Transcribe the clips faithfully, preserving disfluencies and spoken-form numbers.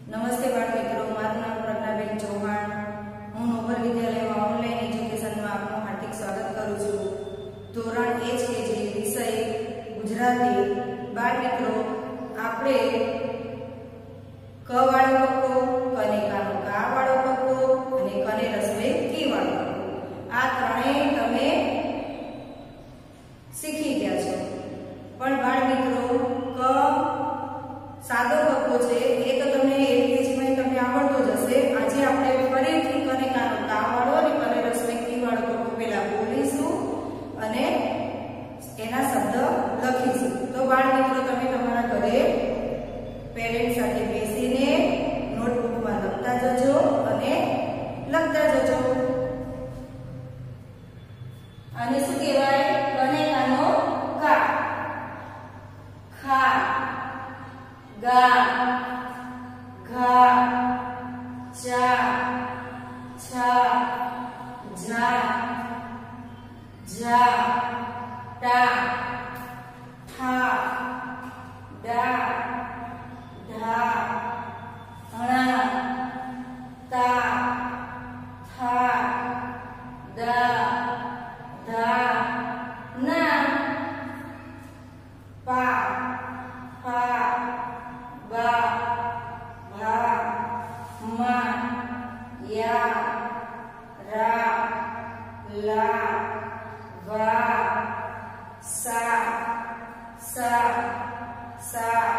નમસ્તે બાળ મિત્રો, મારું નામ પ્રજ્ઞાબેન ચૌહાણ. હું નોબલ વિદ્યાલયમાં ઓનલાઈન એજ્યુકેશનમાં આપનું હાર્દિક સ્વાગત કરું છું. ધોરણ એચ કે જે વિષય ગુજરાતી. બાળ મિત્રો, આપણે ક વાળો કક્કો, કને કાનો કા વાળો કક્કો અને કને રસોઈ કી વાળો કક્કો, આ ત્રણેય તમે શીખી ગયા છો. પણ બાળ મિત્રો, ક સાદો કક્કો છે એ તો તમને એલકેજીમાં તમને આવડતો જ હશે. આજે આપણે ફરીથી કને કાનો કા વાળો અને કને રસોઈ કી વાળો કક્કો પહેલા બોલીશું અને એના શબ્દ લખીશું. તો બાળ મિત્રો, તમે તમારા ઘરે પેરેન્ટ સાથે બેસીને નોટબુકમાં લખતા જજો અને લખતા જજો. અને શું કહેવાય? કને કાનો કા, ખા, ગા, ઘા, ચા, છા, ઝા, ઝા, ટા, ઠા, ડા, ઢા, ણા, તા, થા, દા, ધા, ના, પા, ફા, બા, ભા, મા, યા, રા, લા, વા, સા, સા, સા,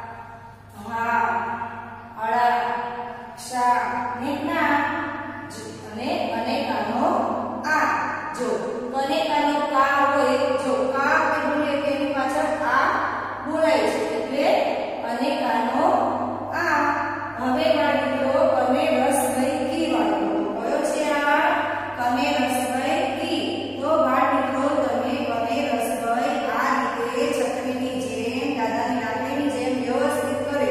હા, અળા, ક્ષા ને ના. અને અનેકાનો આ. જો અનેકાનો કા હોય, જો કા આપણે બોલીએ કે એની પાછળ આ બોલાય છે, એટલે અનેકાનો આ. હવે બાળ મિત્રો, કને રસોઈ કી વાળો કયો છે? આ કને રસોઈ કી. તો બાળ મિત્રો, તમે કને રસોઈ આ રીતે છત્રીની જેમ, દાદાની લાકડીની જેમ વ્યવસ્થિત કરે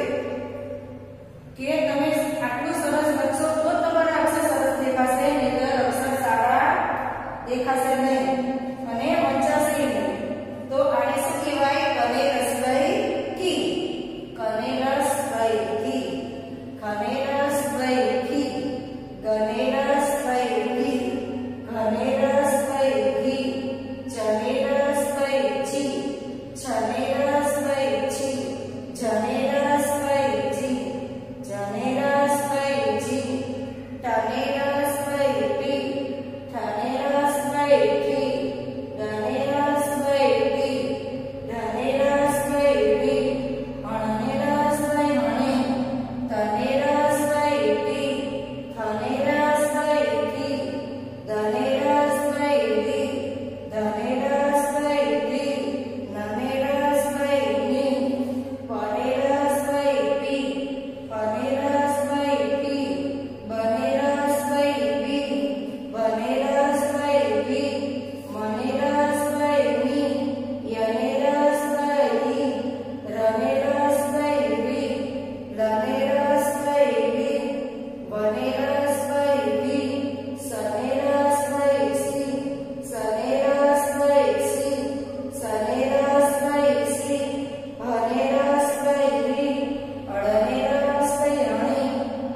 કે તમે આટલું સરસ લખશો તો તમારા અક્ષર સરસ દેખાશે, નહીંતર અક્ષર સારા દેખાશે નહીં અને વંચાશે નહીં. તો આને શું કહેવાય? કને રસોઈ કી. કને રસોઈ કી, કને રસોઈ કી, કને રસોઈ કી, કને રસોઈ કી, ચને રસોઈ છી, છને રસોઈ છી, જને રસોઈ જી, જને રસોઈ જી, ટને રસોઈ ટી, ઠને રસોઈ ઠી, ડને રસોઈ ડી, ઢને રસોઈ ડી, અણને રસોઈ અણે, તને રસોઈ ટી, થને રસોઈ ઠી, દને રસોઈ ડી, ધને રસોઈ ડી, નને રસોઈ ની, પને રસોઈ પી, પને રસોઈ પી, બને રસોઈ બી, બને રસોઈ બી, મને રસોઈ ની, યને રસોઈ ઈ, રને રસોઈ બી, લને રસોઈ બી, વને રસોઈ બી, સને રસોઈ સી, સને રસોઈ સી, સને રસોઈ સી, ભને રસોઈ રી, અળને રસોઈ અણી,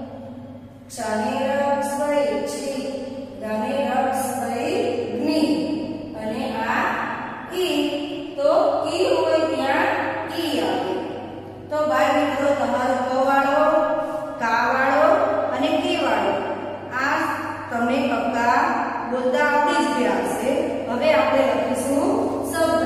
ક્ષને રસોઈ છી, ધને રસોઈ જ્ઞી. અને આ ઈ. તો ઈ હોય ત્યાં ઈ આવે. તો બાળ મિત્રો, તમારો ક વાળો, કા વાળો અને કી વાળો આ તમને કક્કા બોલતા આવડી જ ગયા હશે. હવે આપણે લખીશું શબ્દ.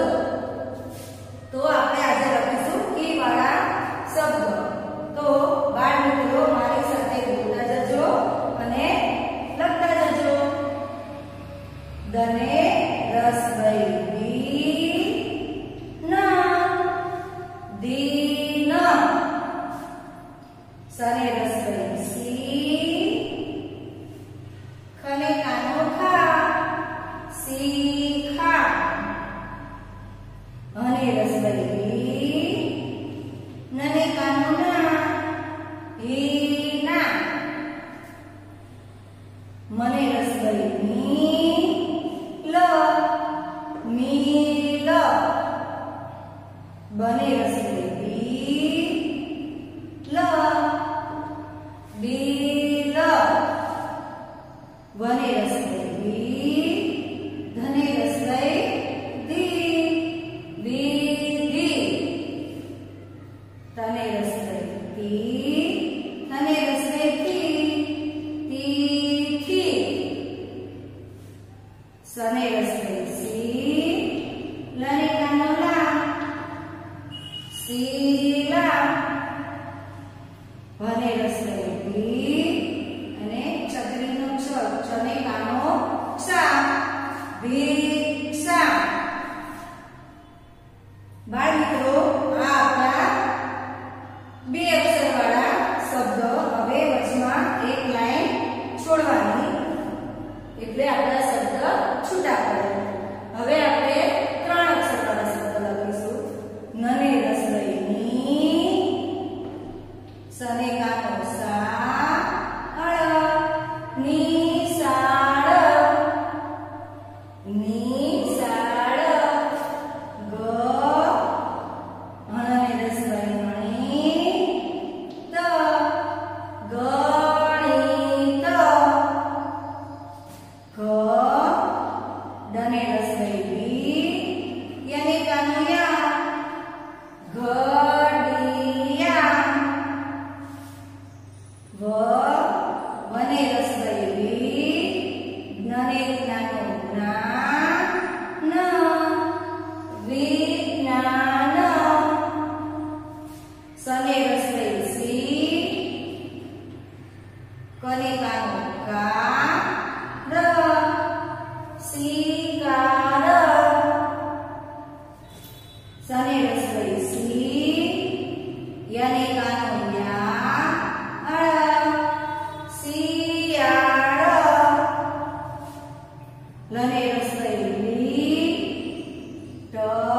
તો આપણે આજે લખીશું કી વાળા શબ્દ. તો બાળ મિત્રો, મારી સાથે બોલતા જજો અને લખતા જજો. દને રસોઈ દી ના, દીન. સને રસોઈ સી, ખને કાનો ખા, સી ખા. હને રસોઈ રી, નને કાનો ના, હી ના. મને રસોઈ ની, લ, મી લ. બને રસોઈ બી, લ, શીલા, ભને રસોઈ ભી અને છત્રીનો છ, છને કાનો ક્ષા, ભિક્ષા. બાળ મિત્રો આ આપણા બે અક્ષર વાળા શબ્દ. હવે વચમાં એક લાઈન છોડવાની એટલે આપણા શબ્દ છૂટા પડે. હવે આપણે ત્રણ અક્ષર વાળા શબ્દ લખીશું. નને રસોઈની, સને કાનો સા, અળ, નિશાળ, નિશાળ, ગ, હણને રસોઈણી, ત, ગણિત, ક, ડને રસોઈ, યને કાનો યા, ઘડિયા, વ, વને રસોઈ, જ્ઞને જ્ઞાનો જ્ઞા, ન, વિજ્ઞાન, સને રસોઈ સી, કને કાનો કા, ર, શિકાર, સને રસોઈ સી, યને કાનો યા, અળ, શિયાળ, લને રસોઈ લી, ટ,